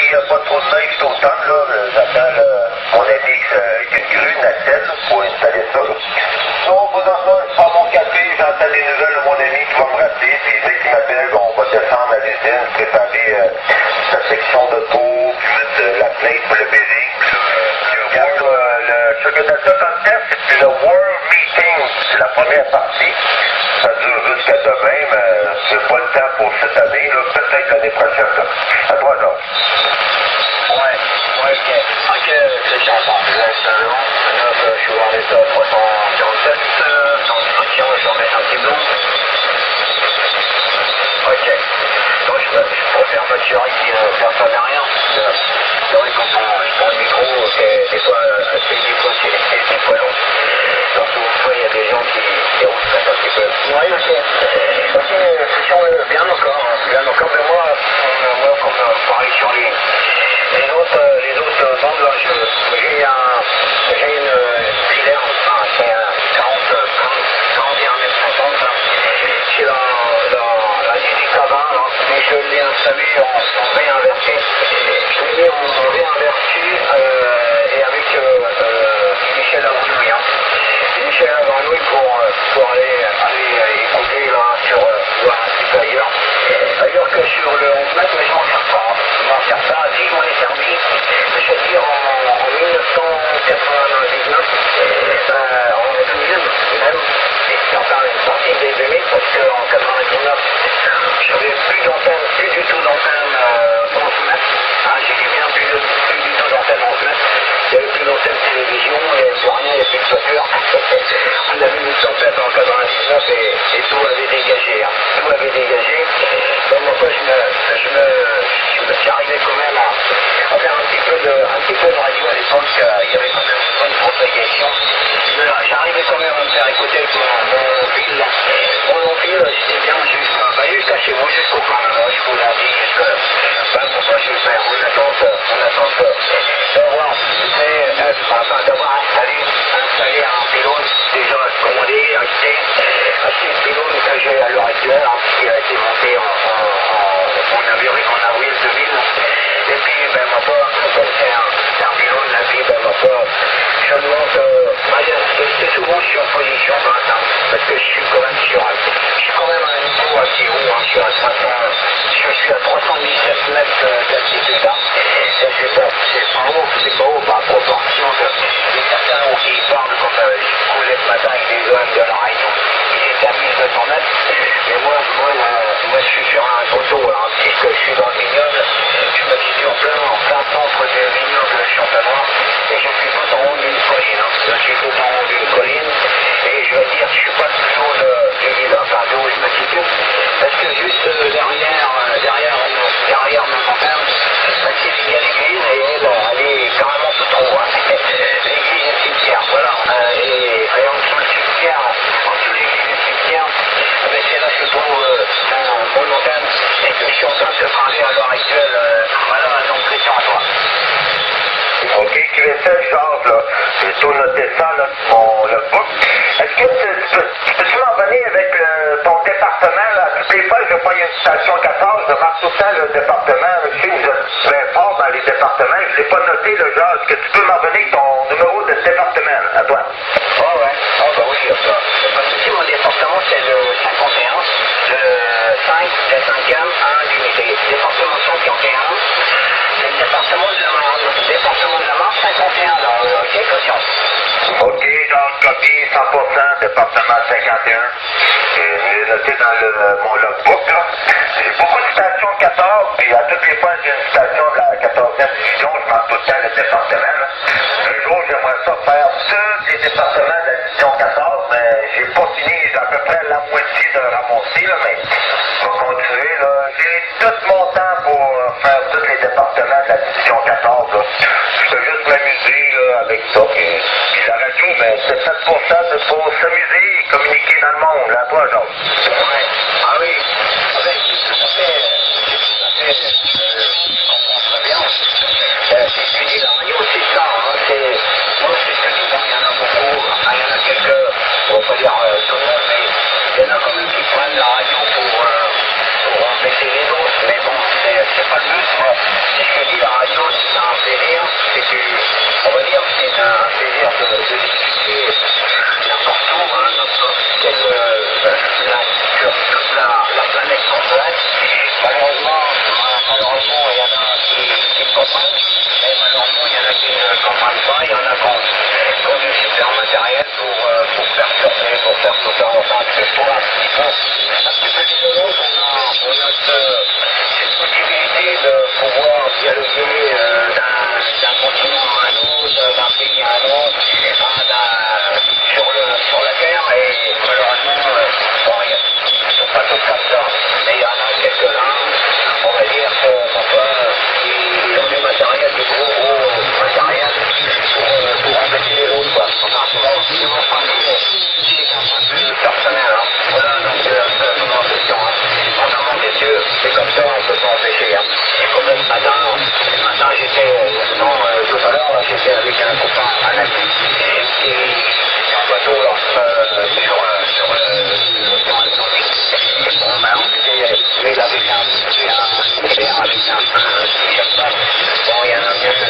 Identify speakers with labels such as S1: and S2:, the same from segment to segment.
S1: n'y a pas trop de neige cet automne, là, j'attends mon ami avec une grue, Nacelle, pour installer ça. Donc, pendant ça, je prends mon café, j'entends des nouvelles de mon ami qui va me rappeler, puis dès qu'il m'appelle, on va descendre à l'usine, préparer sa section de peau, puis mettre la plate pour le bedding. Regarde, le Sugar Delta Contest, c'est le World Meeting, c'est la première partie. Ça dure jusqu'à demain, mais c'est pas le temps pour cette année, là, peut-être l'année prochaine. Là. À toi, Georges.
S2: Ouais, ok. Ok, c'est j'entends. Là, je suis voir les 347, j'en mets un petit blond. Ok. Donc, je préfère m'assurer qu'il ne perd pas derrière. C'est vrai quand on prend le micro, des fois, c'est fois long. Surtout, il y a des gens qui roulent un petit peu. Oui, ok. Ok, session bien encore, mais moi, comme pareil sur les autres bandes, là, j'ai une filaire, qui est 41 mètres 50, là. C'est la 18 à 20, là, mais je l'ai installé en V inversé. Je l'ai mis en V inversé, et avec Michel Avranouille, hein. Michel Avranouille pour aller écouter, là, sur voir un petit peu ailleurs. Ailleurs que sur le 11 mètres, mais je m'en sers pas. Si je m'en ai servi, je veux dire, en 1999, en 2000 même, et enfin une partie des 2000, parce qu'en 99, j'avais plus d'antenne, plus du tout d'antenne 11 mètres. Hein, j'ai dit bien plus du tout d'antenne 11 mètres. Il n'y avait plus d'antenne télévision, il n'y avait plus rien, il n'y avait plus de voiture. On a vu une tempête en 99 et tout avait dégagé. Hein. Tout avait dégagé. Donc moi, j'arrivais quand même à faire un petit peu de radio à l'époque. Il y avait quand même une bonne propagation. J'arrivais quand même à me faire écouter avec mon fil. Mon fil, c'était bien jusqu'à chez moi, jusqu'au plan là, jusqu'au lundi, pourquoi je vais faire. On attend d'avoir installé un pylône, déjà commandé, acheté le pylône que j'ai à l'heure actuelle, hein, qui a été monté en avril 2000. Et puis, ben, ma foi, comme c'est un pylône, la vie, ben, ma foi, je demande, c'est souvent je suis en position basse, hein, parce que je suis quand même à un niveau assez haut, hein, je suis à 317 mètres d'altitude, hein. C'est pas haut par proportion de certains qui parlent comme je coulais ce matin avec des zones de la Réunion, qui étaient à 1200 mètres. Mais moi, je suis sur un poteau, hein, puisque je suis dans le vignoble, je me situe en plein centre du vignoble de Champenois, et je suis tout en haut d'une colline, hein. Je suis tout en haut d'une colline, et je veux dire, je suis pas le plus haut du village, enfin d'où je me situe, parce que juste derrière ma montagne, il y a l'église, et elle est carrément tout en haut, hein. L'église et le cimetière, voilà, et en dessous le cimetière, en dessous de l'église et le cimetière, c'est là que je trouve mon montagne, et que je suis en train de te parler à l'heure actuelle, voilà, donc c'est sur toi.
S1: Ok, tu es seul, Georges, là. J'ai tout noté ça, là, le book. Est-ce que tu peux-tu m'en venir avec ton département, là? Toutes les fois que je prends une station 14, je marque tout le temps le département. Je sais que vous êtes très fort dans les départements. Je ne l'ai pas noté, le genre. Est-ce que tu peux m'en venir avec ton numéro de département, à toi?
S2: Oh, ouais. Oh, bah oui, il y a ça. Parce que si mon département, c'est le 51, le 5e, 1 d'unité. Département 51. C'est le département de la Marne. Département de la Marne, 51, là, ok, conscience.
S1: Ok, donc, copie 100%, département 51. J'ai noté dans mon logbook, là. J'ai beaucoup de stations 14, puis à toutes les fois, j'ai une station de la 14e division, je marque tout le temps le département, là. Un jour, j'aimerais ça faire tous les départements de la division 14, mais j'ai pas fini, j'ai à peu près la moitié de ramasser, là, mais je vais continuer, là. J'ai tout mon temps pour faire tous les départements de la division 14, là. Je peux juste m'amuser, là, avec ça, puis la radio, mais c'est fait pour ça, c'est pour s'amuser et communiquer dans le monde, là, toi, Georges.
S2: Ouais. Ah oui. Ah ben, tout à fait, je comprends très bien. C'est ce que dit la radio, c'est ça, hein, moi, c'est ce que dit, bon, il y en a beaucoup, enfin, il y en a quelques, on va pas dire tout le monde, mais il y en a quand même qui prennent la radio pour baisser les autres, mais bon, c'est pas le but, moi. C'est ce que dit la radio. on va dire que c'est un plaisir de discuter n'importe où, n'importe quelle sur toute la planète qu'on peut. Malheureusement, il y en a qui comprennent, et malheureusement, il y en a qui ne comprennent pas, il y en a qui ont du super matériel pour faire tourner, pour faire tout ça, enfin, c'est pour un petit peu rigolo qu'on a cette possibilité de pouvoir dialoguer d'un continent à un autre, d'un pays à un autre, sur la Terre, et malheureusement, bon, ils ne sont pas tous comme ça, mais il y en a quelques-uns, on va dire que ils ont du matériel, du gros matériel pour embêter les autres, quoi. Enfin, c'est mon point de vue personnel, hein. Voilà, donc c'est mon question, hein. Vraiment, messieurs, c'est comme ça, on ne peut pas empêcher, hein. Comme ce matin, j'étais, tout à l'heure, j'étais avec un copain, un ami, qui est en bateau, là, sur l'Atlantique. Bon, ben, on était, lui, il avait un hiver avec un t-shirt. Bon, il y en a mieux,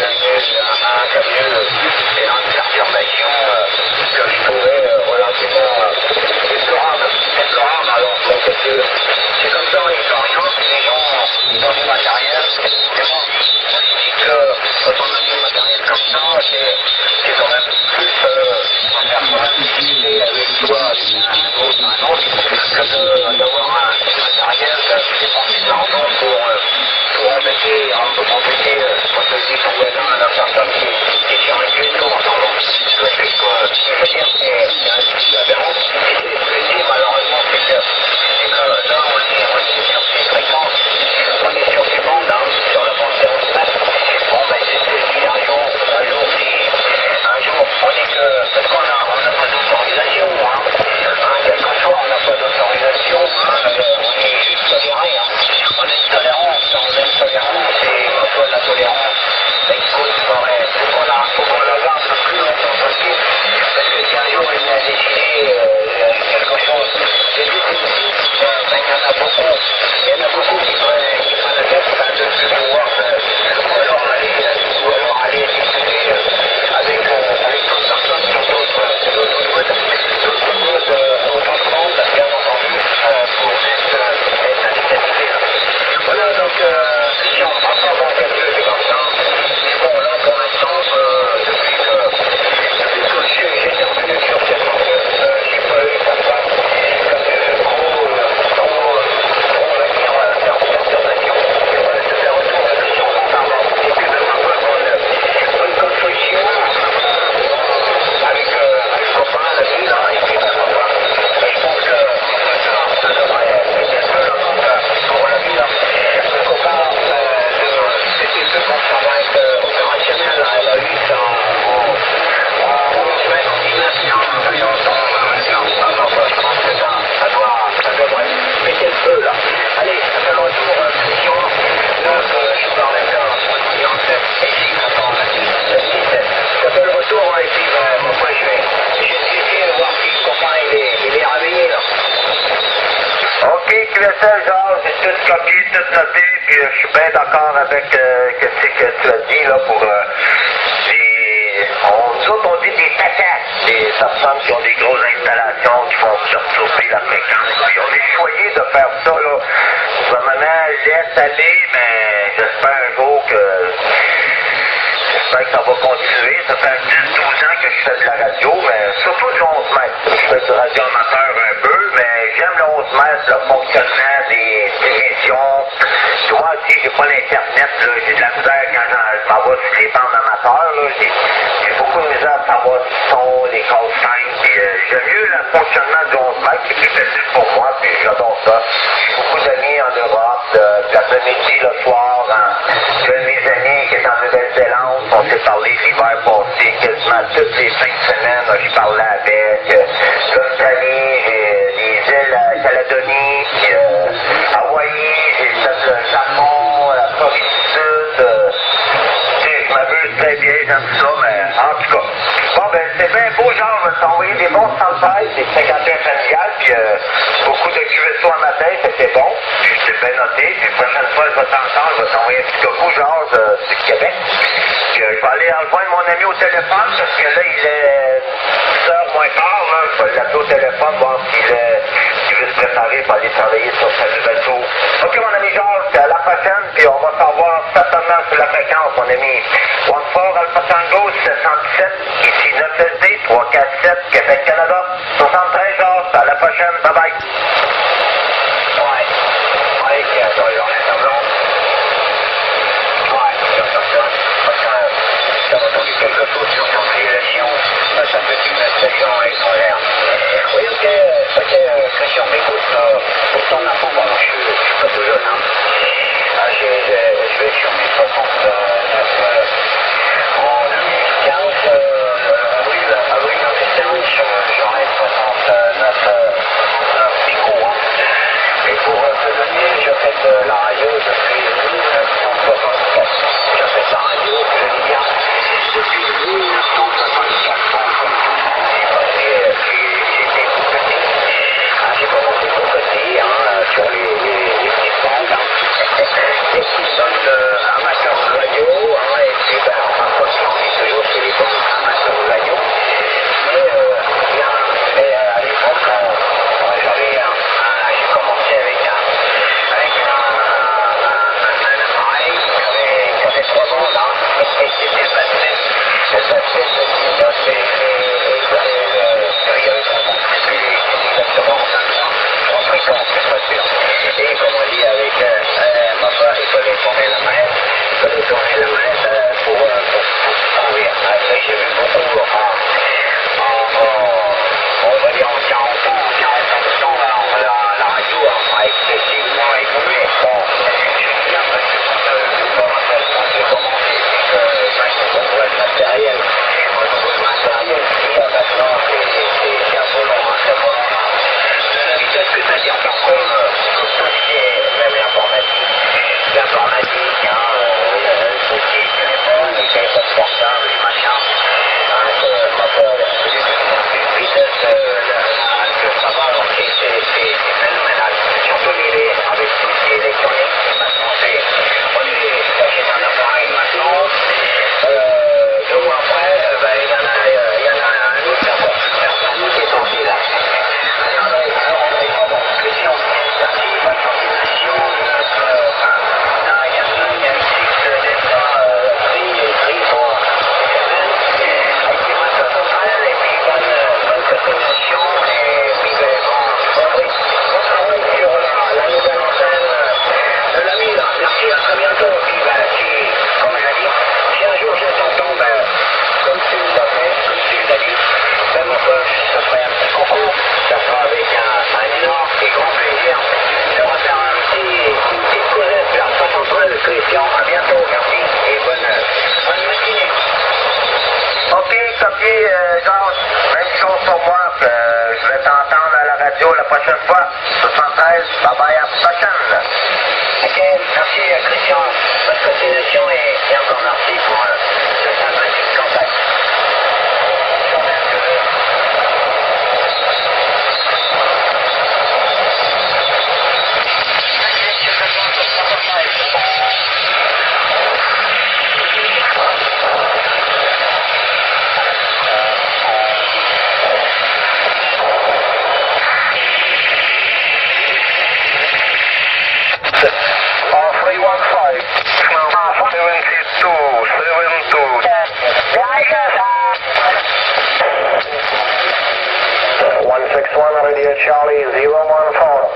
S2: c'est une perturbation que je trouvais relativement déplorable. Alors, bon, c'est comme ça, il faut rien, les gens, ils ont du matériel. Mais bon, moi, je dis que quand on a du matériel comme ça, c'est quand même plus faire quand même discuter avec toi, avec un autre, que d'avoir un matériel, dépenser de l'argent pour embêter, quand je dis ton voisin, la personne qui tient un cul, tout ensemble. Je veux dire, c'est un petit aberrant. Et ce que je dis, malheureusement, c'est que là, on est sur ces fréquences, on est sur ces bandes, hein, sur la bande 09. Bon, ben, c'est ce que je dis un jour, on est que, parce qu'on n'a pas d'autorisation, hein. Quelquefois, on n'a pas d'autorisation, on est juste toléré, hein. On est tolérant, et quand on a de la tolérance, ben, écoute, faut qu'on la garde le plus longtemps possible, parce que si un jour il a décidé quelque chose, c'est tout ben, il y en a beaucoup qui prennent la tête de pouvoir, ou alors aller discuter avec d'autres personnes sur d'autres mondes, bien entendu, pour être indicatifs. Voilà, donc, si on ne prend pas dans quelque chose comme ça, mais bon, là, pour l'instant, depuis que j'ai terminé sur cette enquête, j'ai pas eu comme ça, on va dire, perturbation. Je vais retourner la question en parlant au début de ma bonne construction, avec copain, l'ami, là, et puis mon papa. Je pense que, ça devrait être un peu pour la vie, là. Le copain, c'était ce qu'on travaille opérationnel, là, elle a eu ça en semaine, en 19 ans, je pense que ça devrait péter le feu, là. Allez, ça fait le retour, question. Donc, je parlais en fait, ici, maintenant, le 17. Ça fait le retour, et puis, moi, je vais essayer de voir si le copain, il est réveillé, là.
S1: OK, QSL, genre, j'ai tout copié, tout noté, puis je suis bien d'accord avec ce que tu as dit, là, pour nous autres, on dit des tatas, des personnes qui ont des grosses installations, qui font surchauffer la fréquence. Puis on est choyé de faire ça, là. Le gouvernement laisse aller, mais j'espère un jour que ça va continuer. Ça fait 10-12 ans que je fais de la radio, mais surtout du 11 mètres. Je fais du radio amateur un peu, mais j'aime le 11 mètres, le fonctionnement des émissions. Moi aussi, j'ai pas l'internet, là. J'ai de la misère quand je m'en vais sur les bandes amateurs, là. J'ai beaucoup de misère à savoir ce qu'ils sont, les call signs, puis j'aime mieux le fonctionnement du 11 mètres, c'est plus facile pour moi, puis j'adore ça. J'ai beaucoup d'amis en Europe, de l'après-midi, le soir, j'ai un de mes amis qui est en Nouvelle-Zélande, on s'est parlé l'hiver passé, quasiment toutes les fins de semaine, je parlais avec l'Australie, les îles Calédonie, Hawaï, j'ai fait le Japon, la Corée du Sud, je m'amuse très bien, j'aime ça, mais en tout cas. Bon, ben, c'est bien beau, genre, je vais t'envoyer des bons 113, des 51 familiales, puis beaucoup de QSO à matin, c'était bon, puis c'est bien noté, puis la prochaine fois, je vais t'entendre, je vais t'envoyer un petit coucou, genre, du Québec, puis je vais aller ami au téléphone, parce que là, il est 10h moins quart, là. Je vais l'appeler au téléphone, voir s'il veut se préparer pour aller travailler sur sa nouvelle tour. Ok, mon ami Georges, à la prochaine, puis on va savoir certainement sur la fréquence, mon ami. 14 Alpha Tango 717, ici 9SD 347, Québec, Canada. 73 Georges, à la prochaine, bye bye.
S2: J'ai entendu quelque chose sur ton triangulation, ça me fait une station étrangère. Oui, ok, Christian, mais écoute, pour ton info, moi je suis pas tout jeune, hein. Je vais sur mes 69, en 2015, avril 2015, j'aurai 69 micros, hein. Et pour te donner, je fais de la radio depuis 1964. Je fais de la radio, je dis bien, depuis 1964. J'étais tout petit. J'ai commencé tout petit, sur les petites bandes, les petites bandes amateurs de radio, et puis parfois je suis toujours sur les bandes amateurs de radio. Mais à l'époque, j'ai commencé avec un appareil qui avait 3 bandes, et c'était le basset. Le basset, il y avait 3 bandes, exactement 3 fréquences, c'est pas sûr. Et comme on dit avec ma soeur, il fallait tourner la manette, pour courir. J'ai vu beaucoup, on va dire en 40 ans de temps, la radio a excessivement évolué. Bon, je dis bien parce que je me rappelle quand j'ai commencé, c'est qu'on voit le matériel. Au niveau du matériel, ce qu'il y a maintenant, c'est un peu long, c'est pas long. La vitesse que ça tire par contre, même l'informatique, tout ce qui est téléphone, les téléphones portables, les machins, une vitesse que ça va, c'est phénoménal. Surtout avec tout ce qui est électronique, maintenant on est caché dans un appareil maintenant, 2 mois après, il y en a un autre personne qui est sorti là. Alors on est vraiment en question, c'est la coordination, il y a un cycle d'être pris pour avec des masseurs totales et puis bonne coordination et puis bon travail sur la nouvelle antenne de l'ami là. Merci, à très bientôt. Puis comme je l'ai dit, si un jour je t'entends, comme tu l'as dit, mon pote, ça serait un petit concours, ça sera avec un énorme et grand plaisir de refaire une petite causette vers 73 Christian. À bientôt, merci et bonne matinée.
S1: Ok, copié, Georges. Même chose pour moi. Je vais t'entendre à la radio la prochaine fois. 73, bye bye, à la prochaine.
S2: Ok, merci Christian. Bonne continuation et encore merci pour ce sympathique contact.
S1: Charlie 014.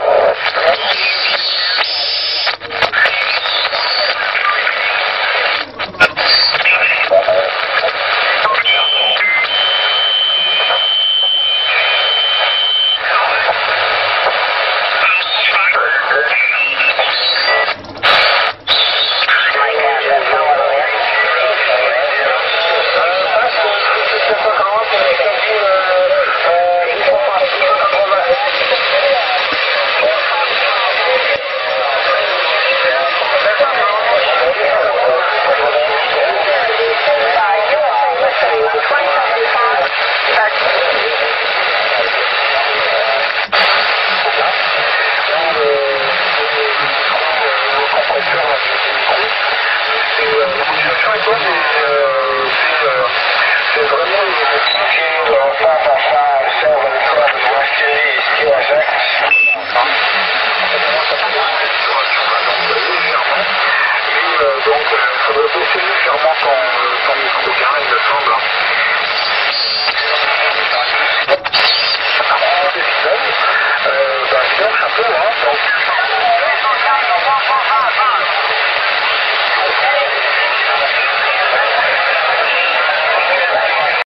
S2: faudrait baisser légèrement ton micro bien, il me semble. Des fidèles, cherche un peu, hein, donc